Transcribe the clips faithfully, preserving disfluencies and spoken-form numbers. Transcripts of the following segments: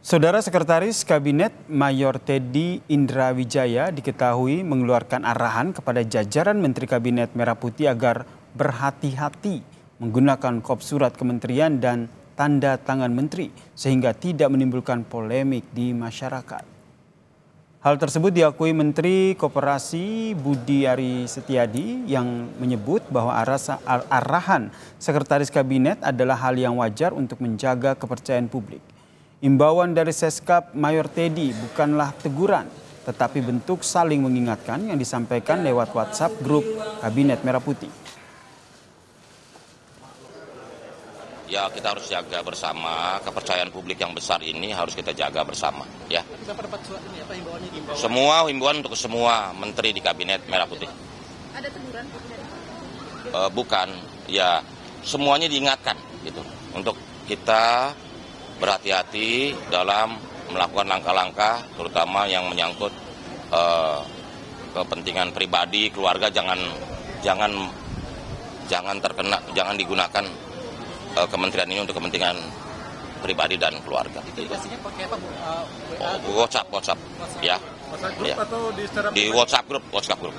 Saudara Sekretaris Kabinet Mayor Teddy Indrawijaya diketahui mengeluarkan arahan kepada jajaran Menteri Kabinet Merah Putih agar berhati-hati menggunakan kop surat kementerian dan tanda tangan menteri sehingga tidak menimbulkan polemik di masyarakat. Hal tersebut diakui Menteri Koperasi Budi Ari Setiadi yang menyebut bahwa arahan Sekretaris Kabinet adalah hal yang wajar untuk menjaga kepercayaan publik. Imbauan dari Seskap Mayor Teddy bukanlah teguran, tetapi bentuk saling mengingatkan yang disampaikan lewat WhatsApp grup Kabinet Merah Putih. Ya, kita harus jaga bersama kepercayaan publik yang besar ini harus kita jaga bersama. Ya. Semua himbauan untuk semua menteri di Kabinet Merah Putih. Ada teguran? Uh, bukan, ya semuanya diingatkan gitu untuk kita berhati-hati dalam melakukan langkah-langkah terutama yang menyangkut uh, kepentingan pribadi keluarga, jangan jangan jangan terkena jangan digunakan uh, kementerian ini untuk kepentingan pribadi dan keluarga. Itu pastinya pakai apa, Bu? Uh, oh, WhatsApp, WhatsApp, ya. WhatsApp grup ya. Atau di secara di WhatsApp grup, WhatsApp grup.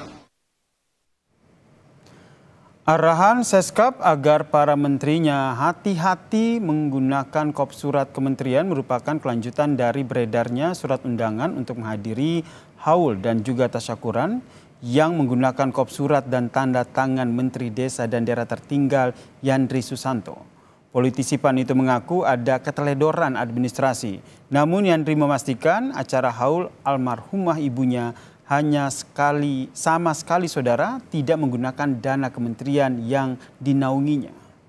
Arahan Seskap agar para menterinya hati-hati menggunakan kop surat kementerian merupakan kelanjutan dari beredarnya surat undangan untuk menghadiri haul dan juga tasyakuran yang menggunakan kop surat dan tanda tangan Menteri Desa dan Daerah Tertinggal Yandri Susanto. Politisi P A N itu mengaku ada keteledoran administrasi. Namun Yandri memastikan acara haul almarhumah ibunya hanya sekali, sama sekali saudara, tidak menggunakan dana kementerian yang dinaunginya.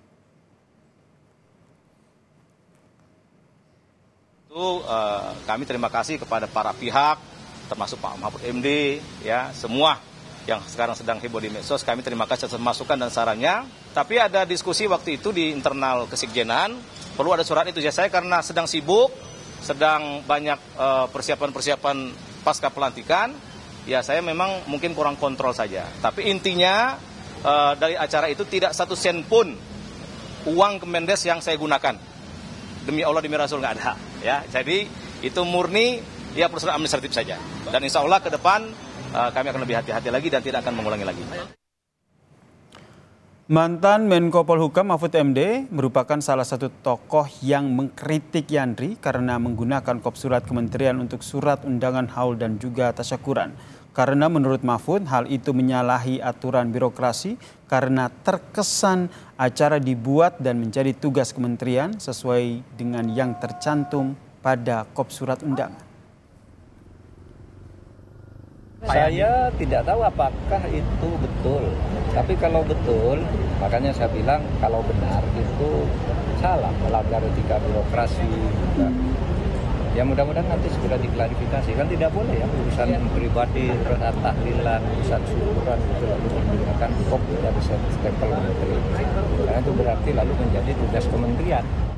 Itu uh, kami terima kasih kepada para pihak, termasuk Pak Mahfud M D, ya semua yang sekarang sedang heboh di medsos. Kami terima kasih atas masukan dan sarannya. Tapi ada diskusi waktu itu di internal kesekjenan, perlu ada surat itu. Ya saya karena sedang sibuk, sedang banyak uh, persiapan-persiapan pasca pelantikan. Ya saya memang mungkin kurang kontrol saja. Tapi intinya uh, dari acara itu tidak satu sen pun uang Kemendes yang saya gunakan. Demi Allah, demi Rasul nggak ada. Ya, jadi itu murni ya perusahaan administratif saja. Dan insya Allah ke depan uh, kami akan lebih hati-hati lagi dan tidak akan mengulangi lagi. Mantan Menko Polhukam Mahfud M D merupakan salah satu tokoh yang mengkritik Yandri karena menggunakan kop surat kementerian untuk surat undangan haul dan juga tasyakuran. Karena menurut Mahfud hal itu menyalahi aturan birokrasi karena terkesan acara dibuat dan menjadi tugas kementerian sesuai dengan yang tercantum pada kop surat undangan. Saya tidak tahu apakah itu betul, tapi kalau betul, makanya saya bilang kalau benar itu salah, melanggar etika birokrasi. Ya mudah-mudahan nanti segera diklarifikasi, kan tidak boleh ya urusan pribadi, urusan tahlilan, urusan syukuran itu lalu menggunakan kop dari stempel menteri. Karena itu berarti lalu menjadi tugas kementerian.